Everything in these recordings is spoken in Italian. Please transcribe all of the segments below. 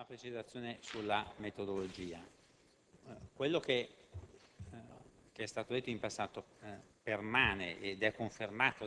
una precisazione sulla metodologia. Quello che è stato detto in passato permane ed è confermato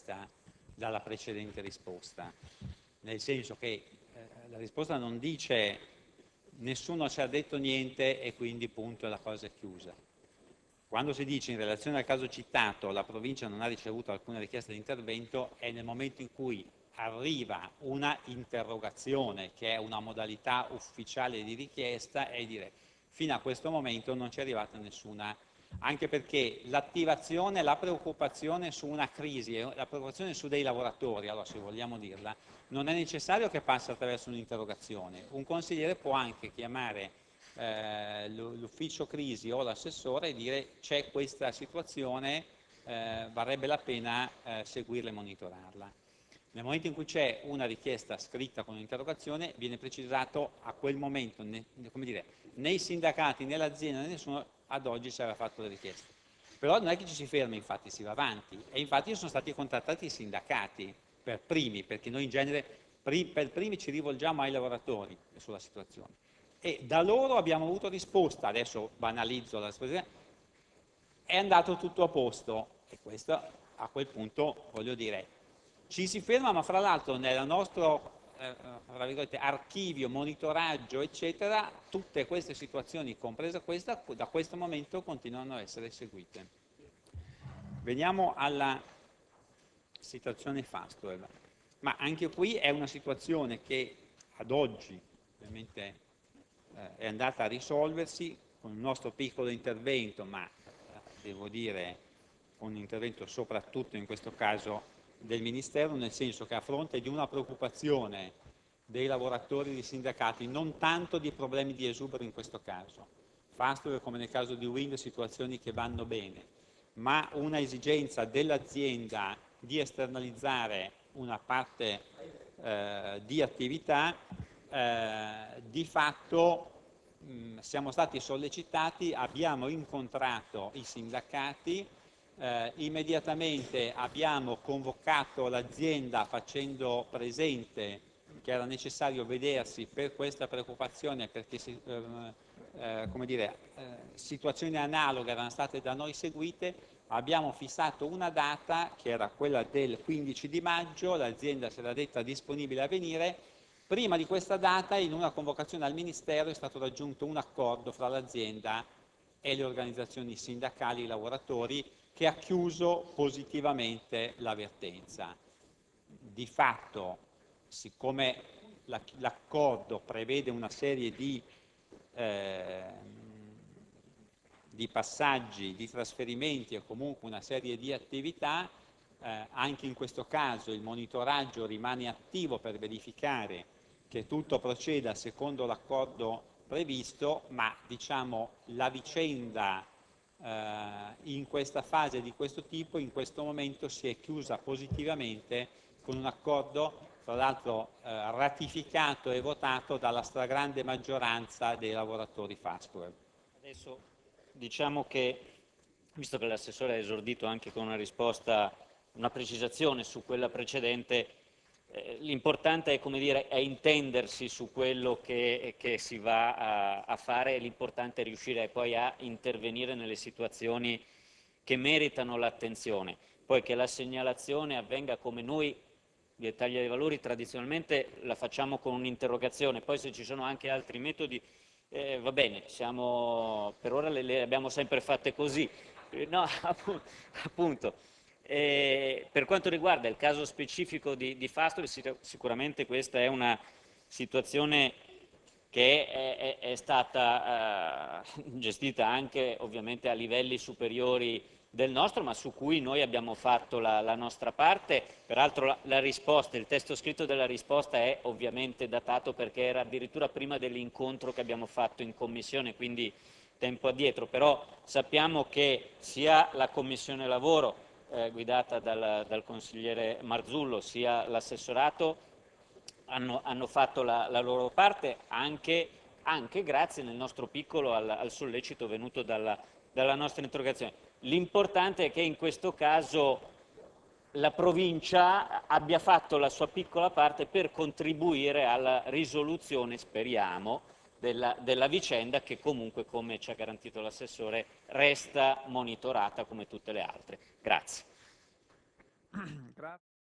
dalla precedente risposta, nel senso che la risposta non dice nessuno ci ha detto niente e quindi punto, la cosa è chiusa. Quando si dice in relazione al caso citato la provincia non ha ricevuto alcuna richiesta di intervento, è nel momento in cui arriva una interrogazione, che è una modalità ufficiale di richiesta, e dire fino a questo momento non ci è arrivata nessuna, anche perché l'attivazione, la preoccupazione su una crisi, la preoccupazione su dei lavoratori, allora se vogliamo dirla, non è necessario che passi attraverso un'interrogazione. Un consigliere può anche chiamare l'ufficio crisi o l'assessore e dire c'è questa situazione, varrebbe la pena seguirla e monitorarla. Nel momento in cui c'è una richiesta scritta con un'interrogazione, viene precisato a quel momento, come dire, né i sindacati né l'azienda né nessuno ad oggi ci aveva fatto le richieste. Però non è che ci si ferma, infatti si va avanti, e infatti sono stati contattati i sindacati per primi, perché noi in genere per primi ci rivolgiamo ai lavoratori sulla situazione. E da loro abbiamo avuto risposta, adesso banalizzo la espressione, è andato tutto a posto, e questo a quel punto, voglio dire, ci si ferma, ma fra l'altro nel nostro archivio, monitoraggio, eccetera, tutte queste situazioni, compresa questa, da questo momento continuano a essere seguite. Veniamo alla situazione Fastweb, ma anche qui è una situazione che ad oggi ovviamente è andata a risolversi con il nostro piccolo intervento, ma devo dire un intervento soprattutto in questo caso del Ministero, nel senso che a fronte di una preoccupazione dei lavoratori e dei sindacati, non tanto di problemi di esubero in questo caso, Fastweb come nel caso di Wind, situazioni che vanno bene, ma una esigenza dell'azienda di esternalizzare una parte di attività, di fatto siamo stati sollecitati, abbiamo incontrato i sindacati, immediatamente abbiamo convocato l'azienda facendo presente che era necessario vedersi per questa preoccupazione, perché situazioni analoghe erano state da noi seguite. Abbiamo fissato una data che era quella del 15 di maggio, l'azienda si era detta disponibile a venire. Prima di questa data, in una convocazione al Ministero, è stato raggiunto un accordo fra l'azienda e le organizzazioni sindacali, i lavoratori, che ha chiuso positivamente l'avvertenza. Di fatto, siccome l'accordo prevede una serie di passaggi, di trasferimenti e comunque una serie di attività, anche in questo caso il monitoraggio rimane attivo per verificare che tutto proceda secondo l'accordo previsto, ma diciamo la vicenda in questa fase di questo tipo, in questo momento si è chiusa positivamente con un accordo, tra l'altro ratificato e votato dalla stragrande maggioranza dei lavoratori Fastweb. Adesso diciamo che, visto che l'assessore ha esordito anche con una risposta, una precisazione su quella precedente, l'importante è, come dire, è intendersi su quello che si va a fare, l'importante è riuscire poi a intervenire nelle situazioni che meritano l'attenzione. Poi che la segnalazione avvenga come noi di Italia dei Valori tradizionalmente la facciamo con un'interrogazione, poi se ci sono anche altri metodi va bene, per ora le abbiamo sempre fatte così. No, appunto. Per quanto riguarda il caso specifico di Fastweb, sicuramente questa è una situazione che è stata gestita anche ovviamente a livelli superiori del nostro, ma su cui noi abbiamo fatto la nostra parte. Peraltro la risposta, il testo scritto della risposta è ovviamente datato perché era addirittura prima dell'incontro che abbiamo fatto in commissione, quindi tempo addietro, però sappiamo che sia la Commissione Lavoro guidata dal consigliere Marzullo, sia l'assessorato hanno fatto la loro parte, anche grazie nel nostro piccolo al sollecito venuto dalla nostra interrogazione. L'importante è che in questo caso la provincia abbia fatto la sua piccola parte per contribuire alla risoluzione, speriamo, della vicenda, che comunque, come ci ha garantito l'assessore, resta monitorata come tutte le altre. Grazie.